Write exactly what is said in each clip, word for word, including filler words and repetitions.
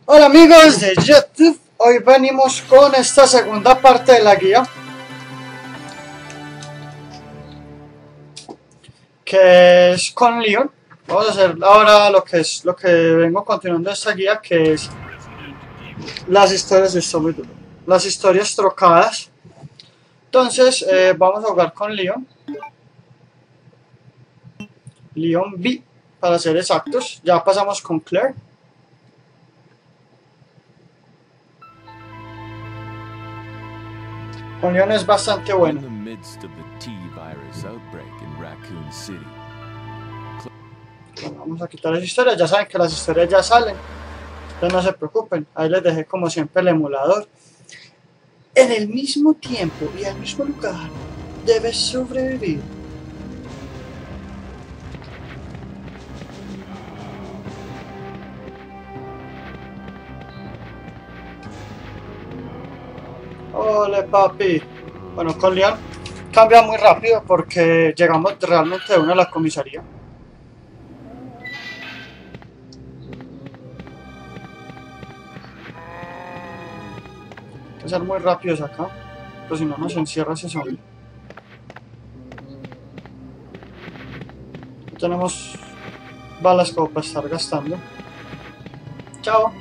Hola amigos de YouTube, hoy venimos con esta segunda parte de la guía que es con Leon. Vamos a hacer ahora lo que es lo que vengo continuando esta guía, que es las historias de Zombie Duro, las historias trocadas. Entonces eh, vamos a jugar con Leon Leon B, para ser exactos. Ya pasamos con Claire. Con Leon es bastante bueno. Bueno, vamos a quitar las historias. Ya saben que las historias ya salen, entonces no se preocupen. Ahí les dejé como siempre el emulador. En el mismo tiempo y al mismo lugar debes sobrevivir. Ole papi. Bueno, con Leon cambia muy rápido porque llegamos realmente de una a la comisaría. Hay que ser muy rápidos acá, pues si no nos encierra ese zombie. No tenemos balas como para estar gastando. Chao.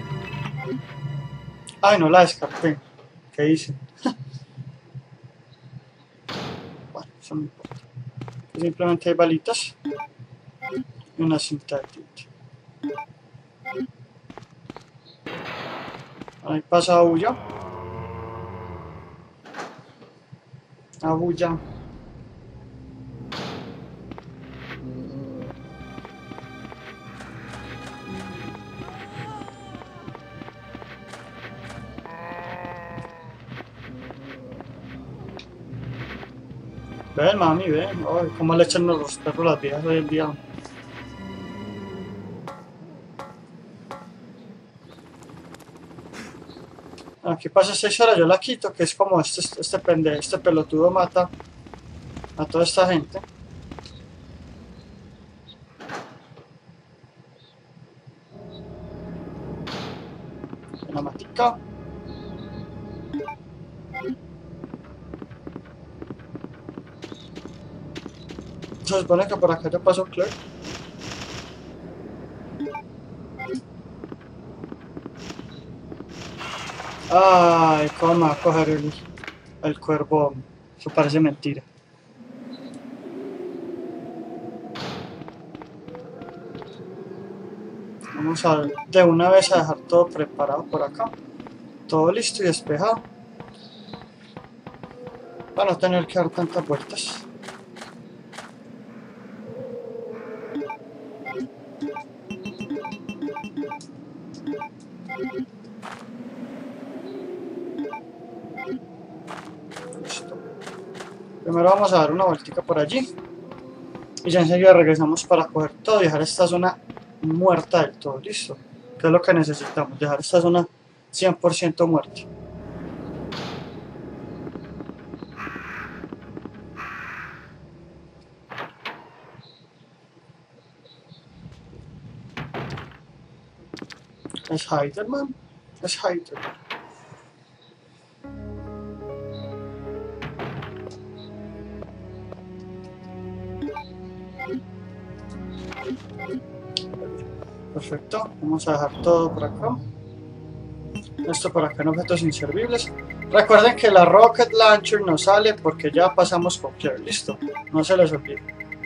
Ay, no la descarté. ¿Qué hice? Bueno, eso no importa. Simplemente hay balitas y una cinta de tinta. Ahí pasa Abuya. Abuya. Ven, mami, ven. Ay, cómo le echan los perros las viejas hoy en día. Aquí pasa seis horas, yo la quito, que es como este, este pendejo, este pelotudo mata a toda esta gente. Una matica. Se supone que por acá ya pasó Claire. Ay, cómo me va a coger el, el cuervo. Eso parece mentira. Vamos a de una vez a dejar todo preparado por acá. Todo listo y despejado, para no tener que dar tantas vueltas. Listo. Primero vamos a dar una vueltica por allí y ya enseguida regresamos para coger todo y dejar esta zona muerta del todo. Listo, que es lo que necesitamos, dejar esta zona cien por ciento muerta. Es Heiderman, es Heiderman. Perfecto, vamos a dejar todo por acá. Esto por acá en objetos inservibles. Recuerden que la Rocket Launcher no sale porque ya pasamos con Claire. Listo, no se les olvide.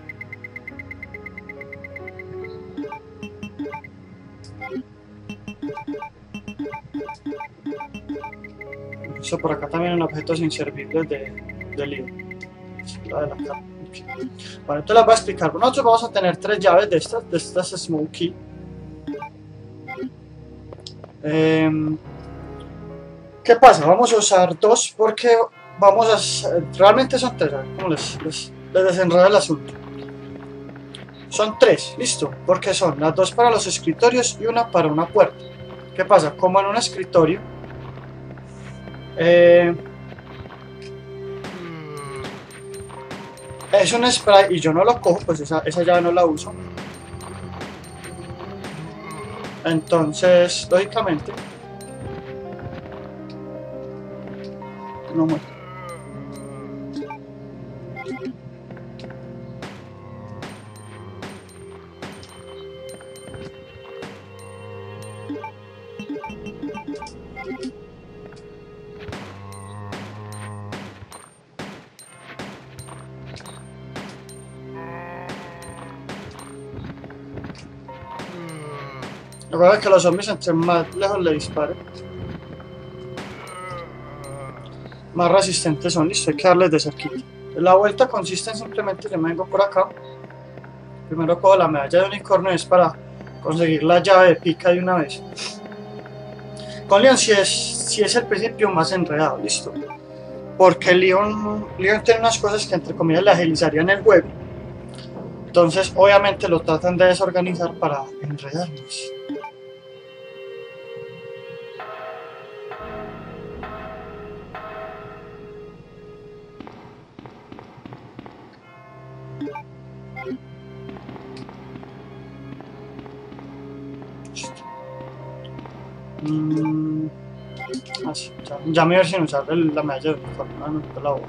Esto por acá también en objetos inservibles de, de Leon. La de la cara. Okay. Bueno, entonces las voy a explicar. Nosotros vamos a tener tres llaves de estas, de estas Smokey. Eh, ¿Qué pasa? Vamos a usar dos porque vamos a... Realmente son tres, ¿cómo les, les, les desenredo el asunto? Son tres, listo, porque son las dos para los escritorios y una para una puerta. ¿Qué pasa? Como en un escritorio, eh, es un spray y yo no lo cojo, pues esa, esa llave no la uso. Entonces, lógicamente, no muere. Recuerda que los zombies entre más lejos le disparen, más resistentes son. Listo, hay que darles de cerquita. La vuelta consiste en simplemente que me vengo por acá. Primero cojo la medalla de unicornio, es para conseguir la llave de pica de una vez. Con Leon si es, si es el principio más enredado, listo. Porque Leon, Leon tiene unas cosas que entre comillas le agilizarían el juego. Entonces obviamente lo tratan de desorganizar para enredarnos. Mm, así, ya, ya me voy sin usar el, la medalla de unicornio, no, no, la voy.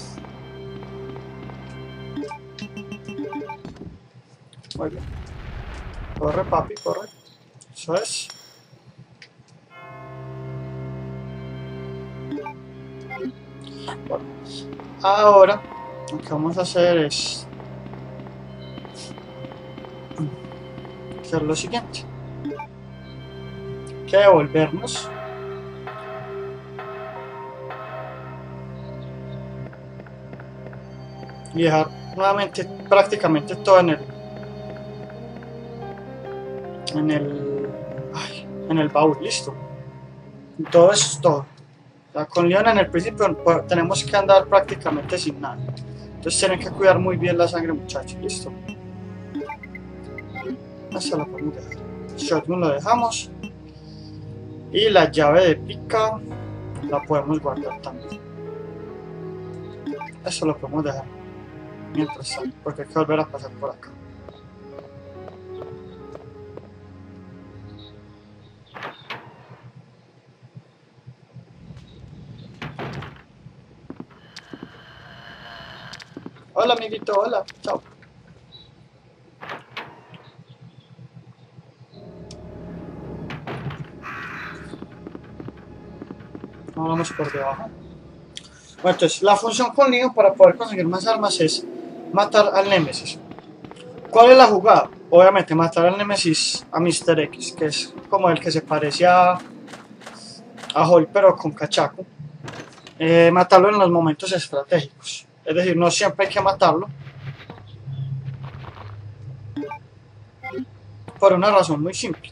Muy bien. Corre, papi, corre. Eso es. Bueno, ahora lo que vamos a hacer es hacer lo siguiente. Que devolvernos y dejar nuevamente prácticamente todo en el en el ay, en el baúl, listo. Todo eso es todo. O sea, con Leon en el principio pues, tenemos que andar prácticamente sin nada, entonces tienen que cuidar muy bien la sangre, muchachos, listo. Esta la podemos dejar. Shotgun lo dejamos. Y la llave de pica la podemos guardar también. Eso lo podemos dejar mientras tanto, porque hay que volver a pasar por acá. Hola amiguito, hola, chao. Ahora vamos por debajo. Bueno, entonces la función con Leon para poder conseguir más armas es matar al Némesis. ¿Cuál es la jugada? Obviamente matar al Némesis a mister X, que es como el que se parece a, a Hulk pero con cachaco. Eh, matarlo en los momentos estratégicos. Es decir, no siempre hay que matarlo. Por una razón muy simple.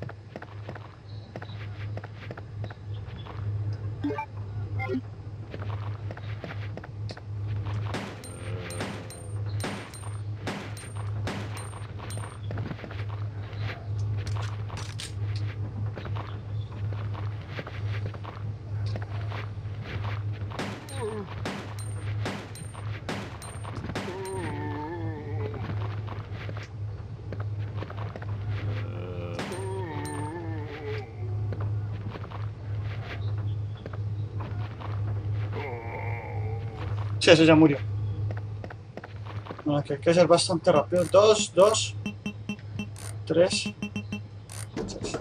Sí, ese ya murió. Bueno, aquí hay que ser bastante rápido. Dos, dos, tres, seis.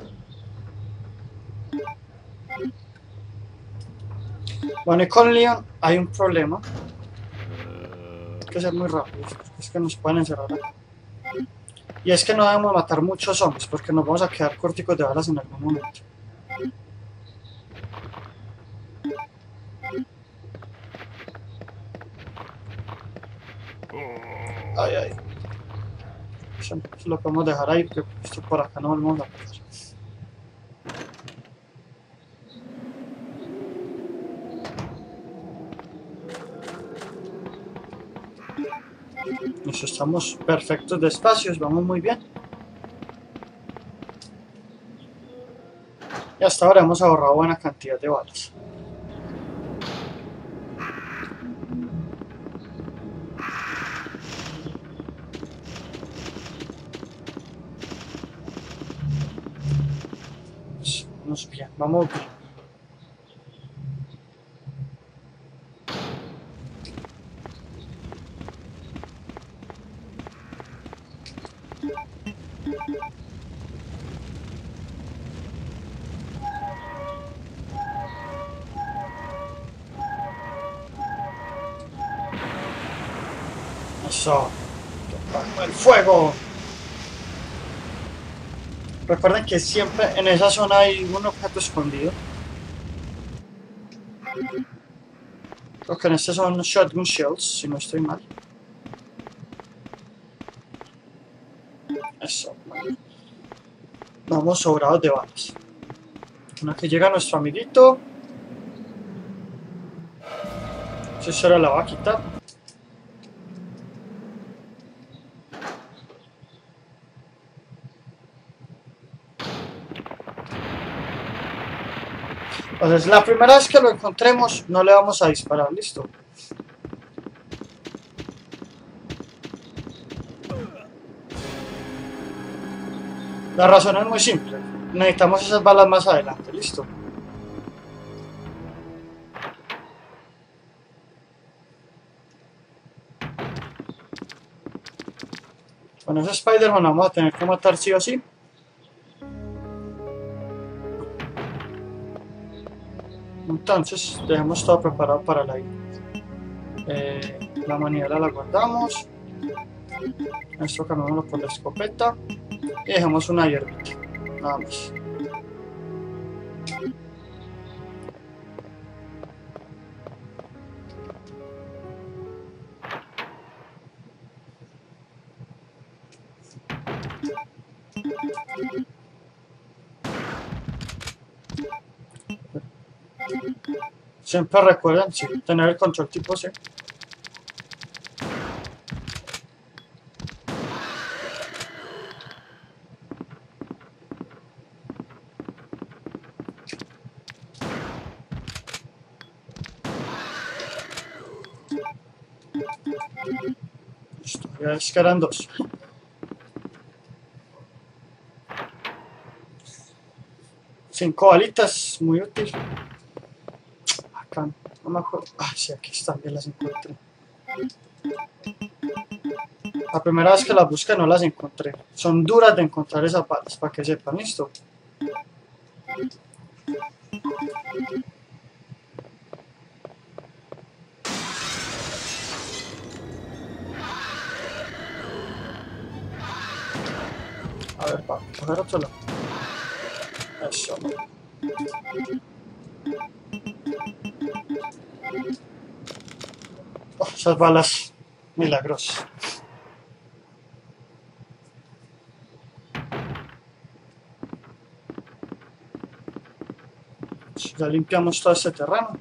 Bueno, y con Leon hay un problema. Hay que ser muy rápido. Es que nos pueden encerrar acá. Y es que no debemos matar muchos zombies porque nos vamos a quedar corticos de balas en algún momento. Ay, ay. Eso, eso lo podemos dejar ahí porque esto por acá no volvemos a pasar. Nos estamos perfectos de espacios, vamos muy bien. Y hasta ahora hemos ahorrado buena cantidad de balas. Vamos bien, vamos bien. Eso. El fuego. Recuerden que siempre en esa zona hay un objeto escondido. Creo que en este son shotgun shells, si no estoy mal. Eso. Vamos sobrados de balas. Una que llega nuestro amiguito. Si se la va a quitar. Entonces, la primera vez que lo encontremos, no le vamos a disparar, listo. La razón es muy simple. Necesitamos esas balas más adelante, listo. Con ese Spider-Man vamos a tener que matar sí o sí. Entonces, dejemos todo preparado para la ida. Eh, la manivela la guardamos. Esto cambiamos por la escopeta. Y dejamos una hierbita. Nada más. Siempre recuerden, sí, tener el control tipo C. Listo, ya es que eran dos. Cinco balitas, muy útil. Acá, no me acuerdo. Ah, sí, aquí están, ya las encontré. La primera vez que las busqué no las encontré. Son duras de encontrar esas balas, para que sepan, listo. A ver, para coger otro lado. Eso. Oh, esas balas milagrosas. Ya limpiamos todo este terreno.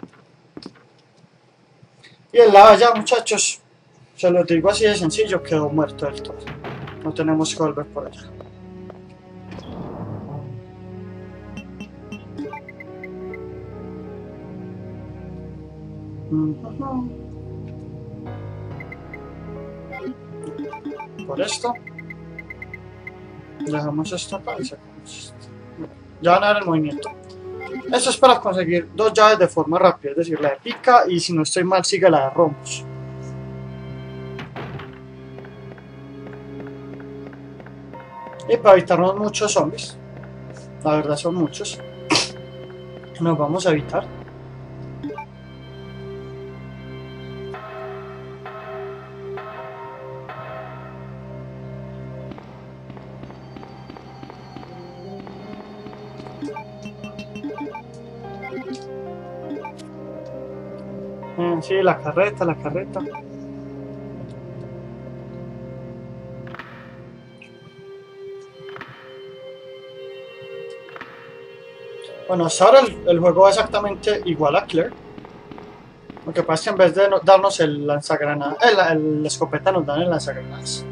Y el lava ya, muchachos, se lo digo así de sencillo, quedó muerto del todo. No tenemos que volver por allá. Por esto dejamos esto acá y sacamos esto. Ya van a ver el movimiento. Esto es para conseguir dos llaves de forma rápida, es decir, la de pica y, si no estoy mal, sigue la de rombos. Y para evitarnos muchos zombies, la verdad son muchos, nos vamos a evitar. Sí, la carreta, la carreta. Bueno, hasta ahora el, el juego es exactamente igual a Claire. Lo que pasa es que en vez de no, darnos el lanzagranadas, el, el, la escopeta nos dan el lanzagranadas.